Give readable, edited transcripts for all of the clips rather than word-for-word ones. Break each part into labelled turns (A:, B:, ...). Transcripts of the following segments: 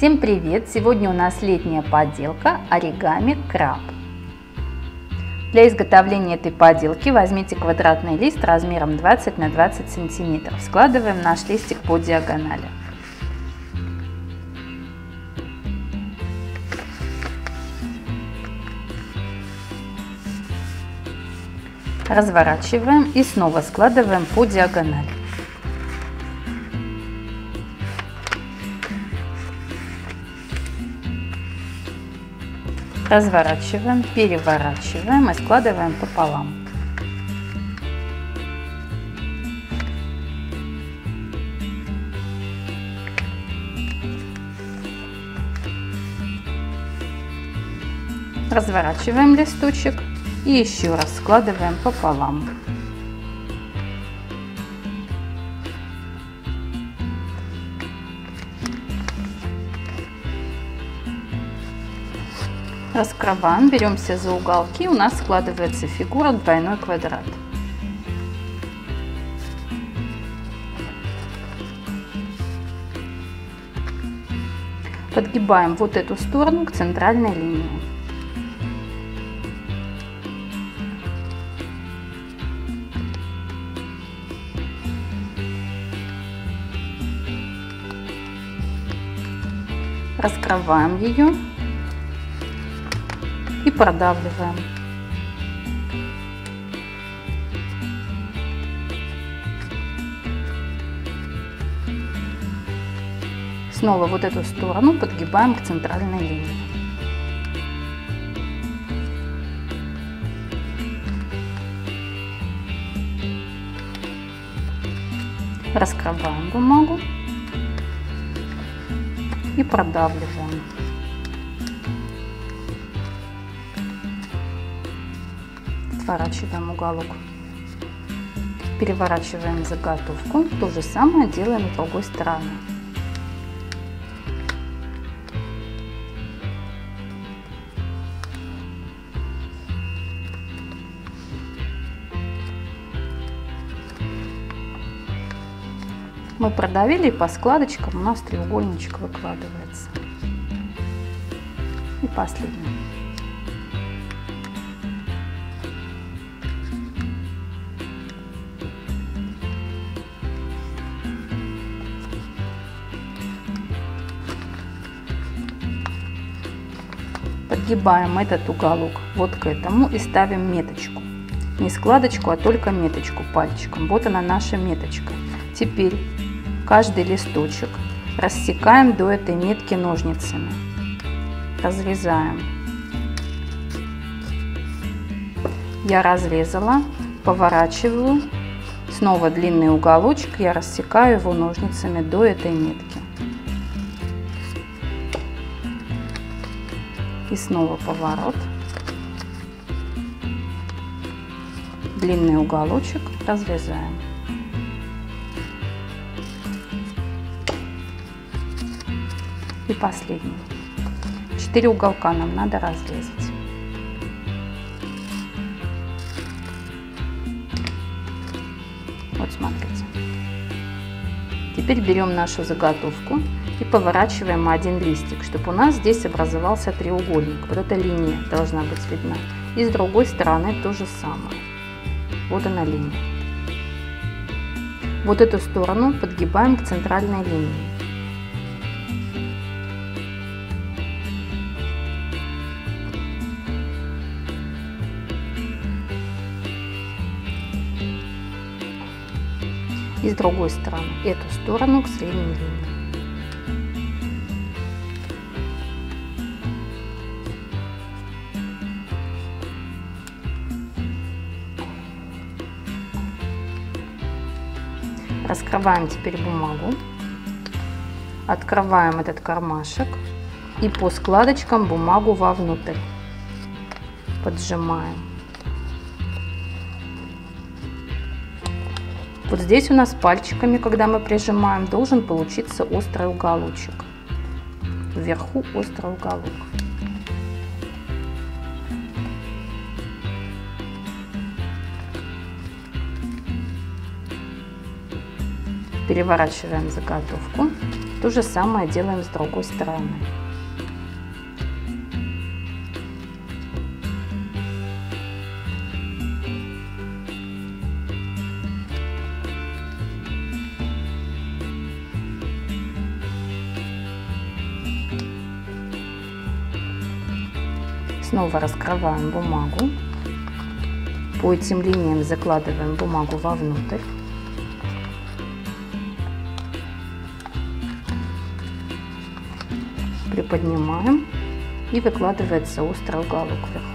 A: Всем привет! Сегодня у нас летняя поделка оригами краб. Для изготовления этой поделки возьмите квадратный лист размером 20 на 20 сантиметров. Складываем наш листик по диагонали. Разворачиваем и снова складываем по диагонали. Разворачиваем, переворачиваем и складываем пополам. Разворачиваем листочек и еще раз складываем пополам. Раскрываем, беремся за уголки, у нас складывается фигура двойной квадрат. Подгибаем вот эту сторону к центральной линии. Раскрываем ее и продавливаем. Снова вот эту сторону подгибаем к центральной линии. Раскрываем бумагу и продавливаем. Сворачиваем уголок, переворачиваем заготовку, то же самое делаем с другой стороны. Мы продавили, и по складочкам у нас треугольничек выкладывается. И последний. Подгибаем этот уголок вот к этому и ставим меточку. Не складочку, а только меточку пальчиком. Вот она, наша меточка. Теперь каждый листочек рассекаем до этой метки ножницами. Разрезаем. Я разрезала, поворачиваю. Снова длинный уголочек, я рассекаю его ножницами до этой метки. И снова поворот, длинный уголочек, разрезаем. И последний. 4 уголка нам надо разрезать. Вот смотрите. Теперь берем нашу заготовку и поворачиваем один листик, чтобы у нас здесь образовался треугольник. Вот эта линия должна быть видна. И с другой стороны то же самое. Вот она линия. Вот эту сторону подгибаем к центральной линии. И с другой стороны эту сторону к средней линии. Раскрываем теперь бумагу, открываем этот кармашек и по складочкам бумагу вовнутрь поджимаем. Вот здесь у нас пальчиками, когда мы прижимаем, должен получиться острый уголочек. Вверху острый уголок. Переворачиваем заготовку То же самое делаем с другой стороны. Снова раскрываем бумагу. По этим линиям закладываем бумагу вовнутрь. Приподнимаем, и выкладывается острый уголок вверху.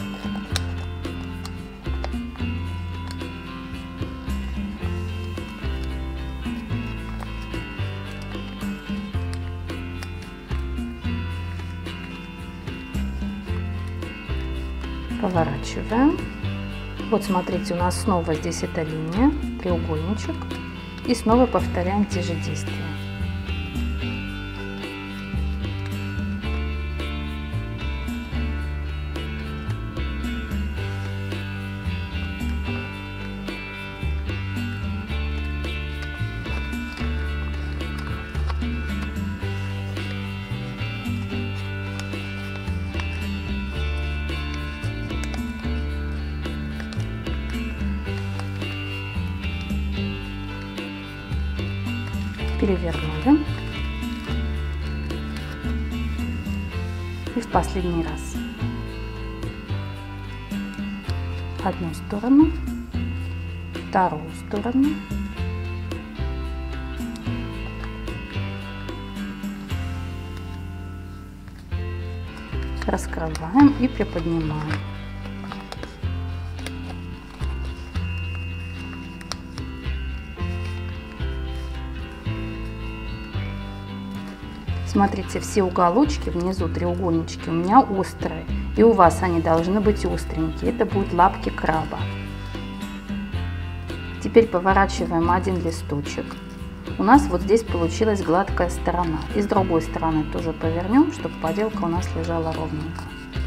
A: Поворачиваем. Вот смотрите, у нас снова здесь эта линия, треугольничек, и снова повторяем те же действия. Перевернули. И в последний раз. Одну сторону, вторую сторону. Раскрываем и приподнимаем. Смотрите, все уголочки внизу, треугольнички, у меня острые. И у вас они должны быть остренькие. Это будут лапки краба. Теперь поворачиваем один листочек. У нас вот здесь получилась гладкая сторона. И с другой стороны тоже повернем, чтобы поделка у нас лежала ровненько.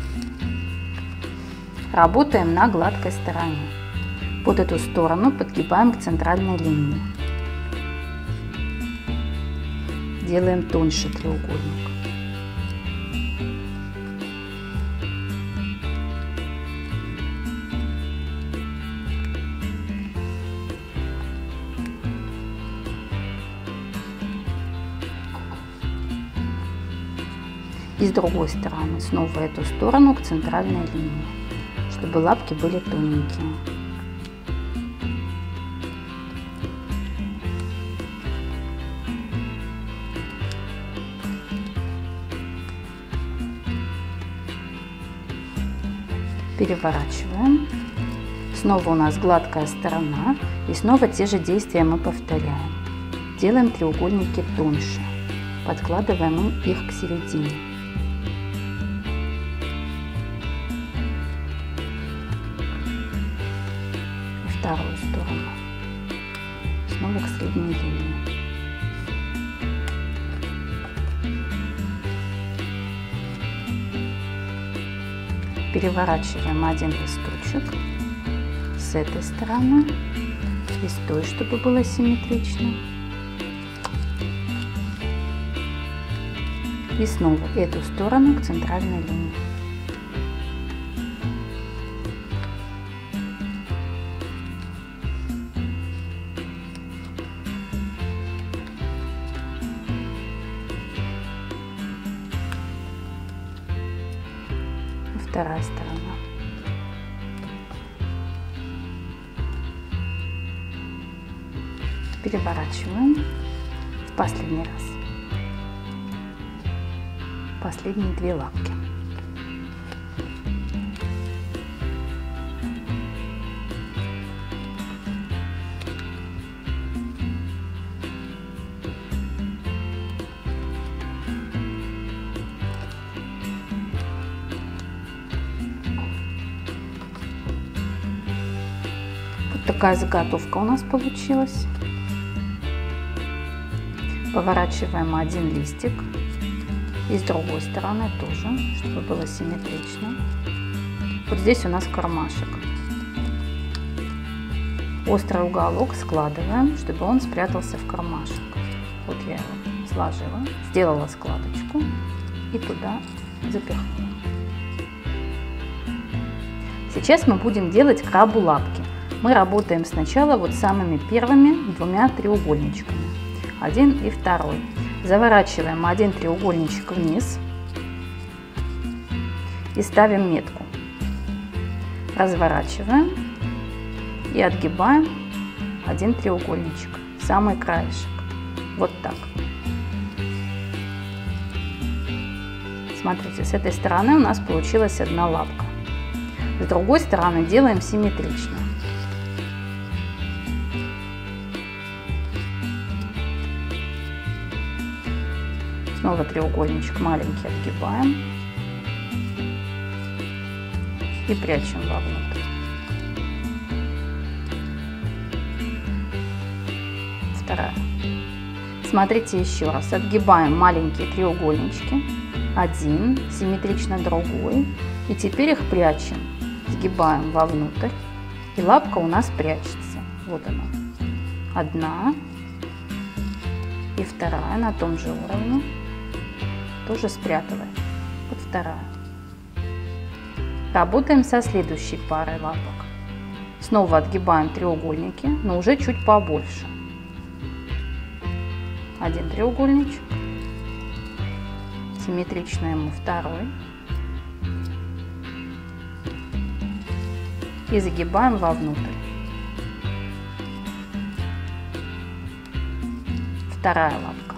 A: Работаем на гладкой стороне. Вот эту сторону подгибаем к центральной линии. Делаем тоньше треугольник. И с другой стороны снова эту сторону к центральной линии, чтобы лапки были тоненькие. Переворачиваем. Снова у нас гладкая сторона, и снова те же действия мы повторяем. Делаем треугольники тоньше, подкладываем их к середине. И вторую сторону. Снова к средней линии. Переворачиваем один листочек с этой стороны и с той, чтобы было симметрично. И снова эту сторону к центральной линии. Вторая сторона. Переворачиваем в последний раз. Последние две лапки. Такая заготовка у нас получилась. Поворачиваем один листик и с другой стороны тоже, чтобы было симметрично. Вот здесь у нас кармашек. Острый уголок складываем, чтобы он спрятался в кармашек. Вот я его сложила, сделала складочку и туда запихнула. Сейчас мы будем делать крабу лапки. Мы работаем сначала вот самыми первыми двумя треугольничками, один и второй. Заворачиваем один треугольничек вниз и ставим метку. Разворачиваем и отгибаем один треугольничек, самый краешек. Вот так. Смотрите, с этой стороны у нас получилась одна лапка. С другой стороны делаем симметрично. Снова треугольничек маленький отгибаем и прячем вовнутрь. Вторая. Смотрите еще раз. Отгибаем маленькие треугольнички. Один, симметрично другой. И теперь их прячем. Сгибаем вовнутрь. И лапка у нас прячется. Вот она. Одна. И вторая на том же уровне. Тоже спрятываем. Вот вторая. Работаем со следующей парой лапок. Снова отгибаем треугольники, но уже чуть побольше. Один треугольничек. Симметрично ему второй. И загибаем вовнутрь. Вторая лапка.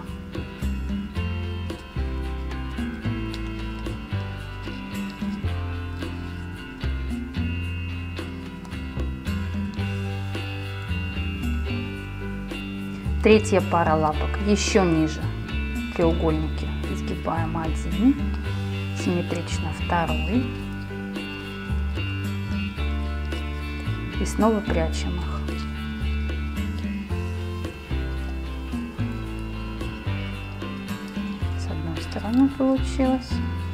A: Третья пара лапок еще ниже. Треугольники сгибаем один, симметрично второй. И снова прячем их. С одной стороны получилось.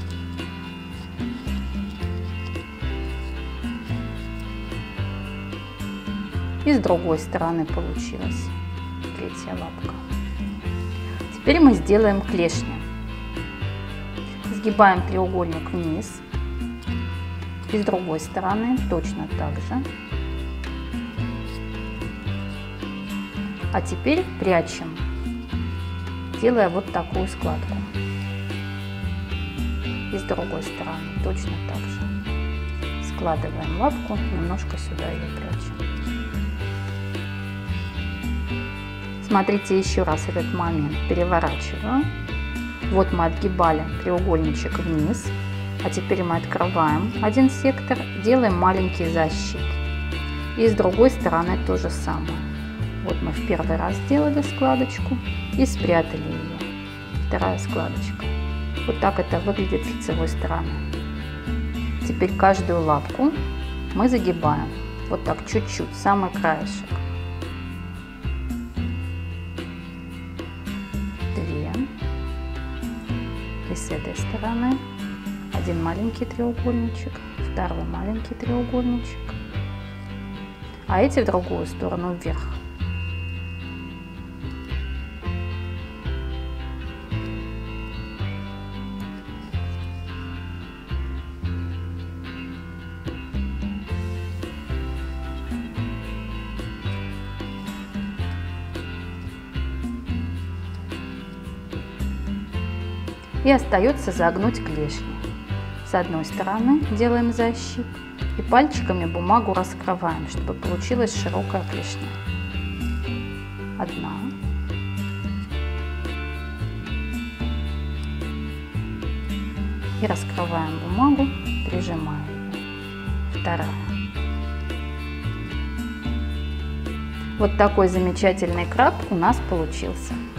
A: И с другой стороны получилось. Третья лапка. Теперь мы сделаем клешни. Сгибаем треугольник вниз. И с другой стороны точно так же. А теперь прячем, делая вот такую складку. И с другой стороны точно так же. Складываем лапку, немножко сюда ее прячем. Смотрите еще раз этот момент. Переворачиваю. Вот мы отгибали треугольничек вниз. А теперь мы открываем один сектор, делаем маленький защит. И с другой стороны то же самое. Вот мы в первый раз сделали складочку и спрятали ее. Вторая складочка. Вот так это выглядит с лицевой стороны. Теперь каждую лапку мы загибаем. Вот так чуть-чуть, самый краешек. Две. И с этой стороны один маленький треугольничек, второй маленький треугольничек. А эти в другую сторону вверх. И остается загнуть клешни. С одной стороны делаем защип и пальчиками бумагу раскрываем, чтобы получилась широкая клешня. Одна. И раскрываем бумагу, прижимаем ее. Вторая. Вот такой замечательный краб у нас получился.